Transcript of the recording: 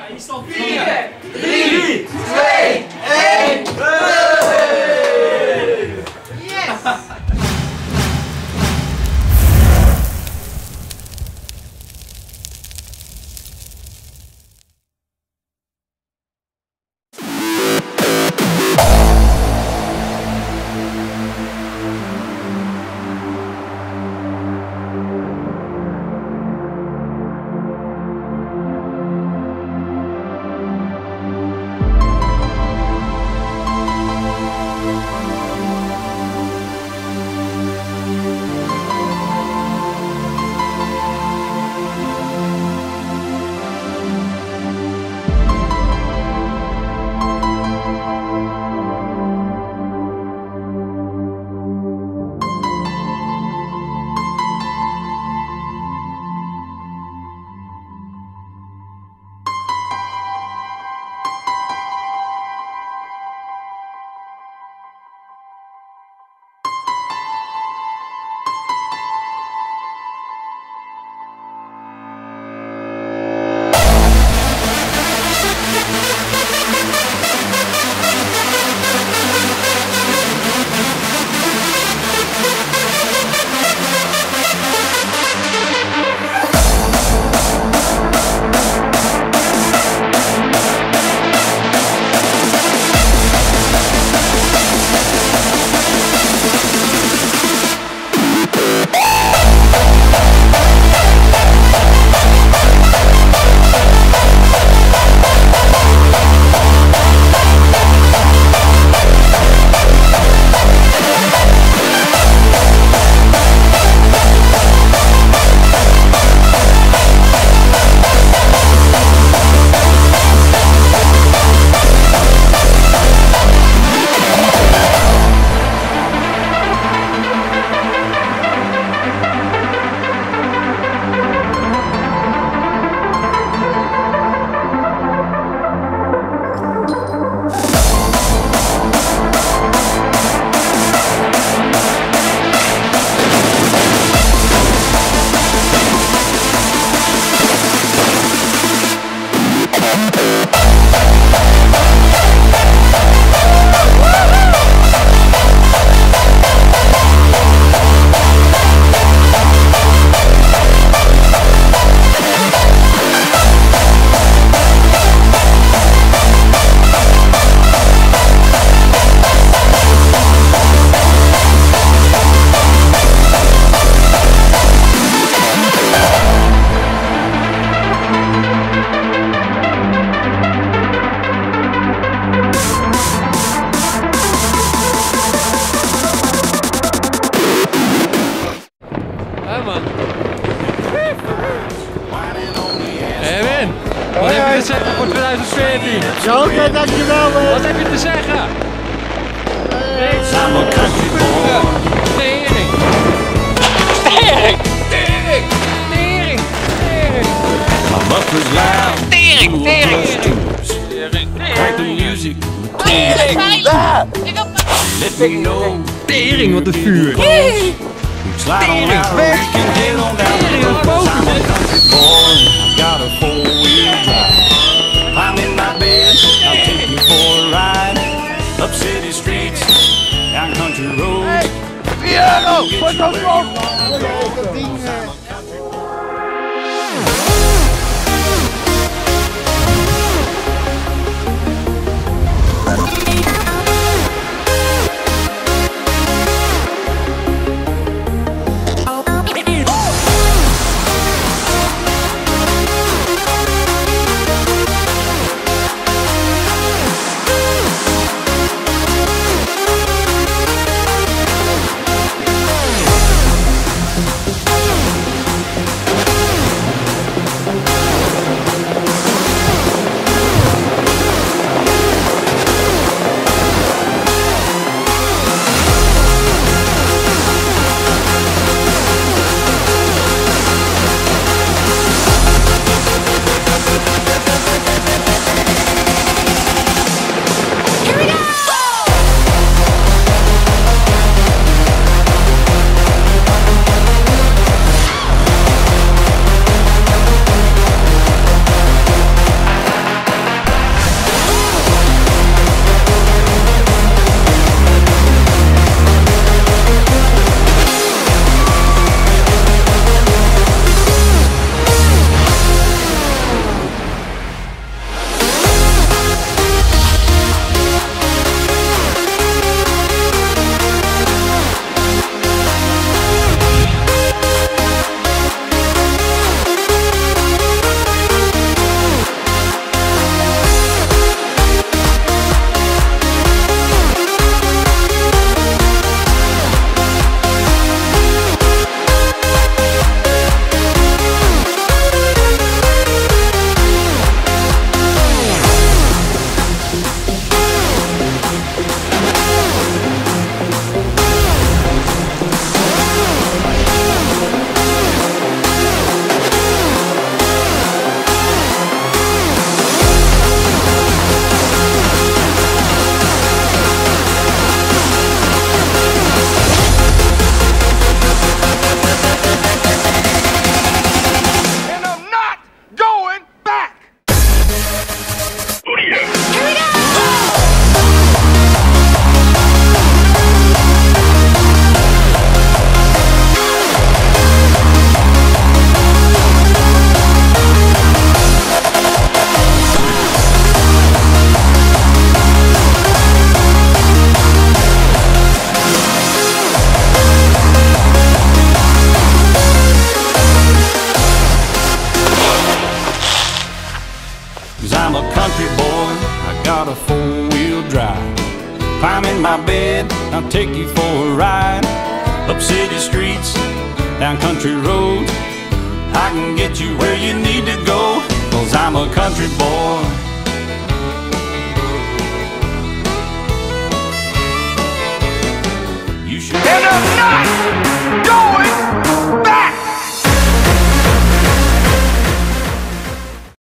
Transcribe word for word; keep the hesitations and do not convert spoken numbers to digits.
Hier staat vier, drie, twee, één. Yes! Wat heb je te zeggen voor twintig veertien? Ja, oké, okay, dankjewel. Man. Wat heb je te zeggen? Nee, samen gebeuren. Tering. Tering. Tering. Tering. Tering. Tering. Tering. Tering. Tering. Let me know. Tering, wat een vuur. Tering. Weg. Tering, wat focus. Got a four-wheel drive. I'm in my bed, I'll take you for a ride. Up city streets, down country roads. Heweggo, wat dan op? Cause I'm a country boy, I got a four-wheel drive. Climb in my bed, I'll take you for a ride. Up city streets, down country roads, I can get you where you need to go. Cause I'm a country boy.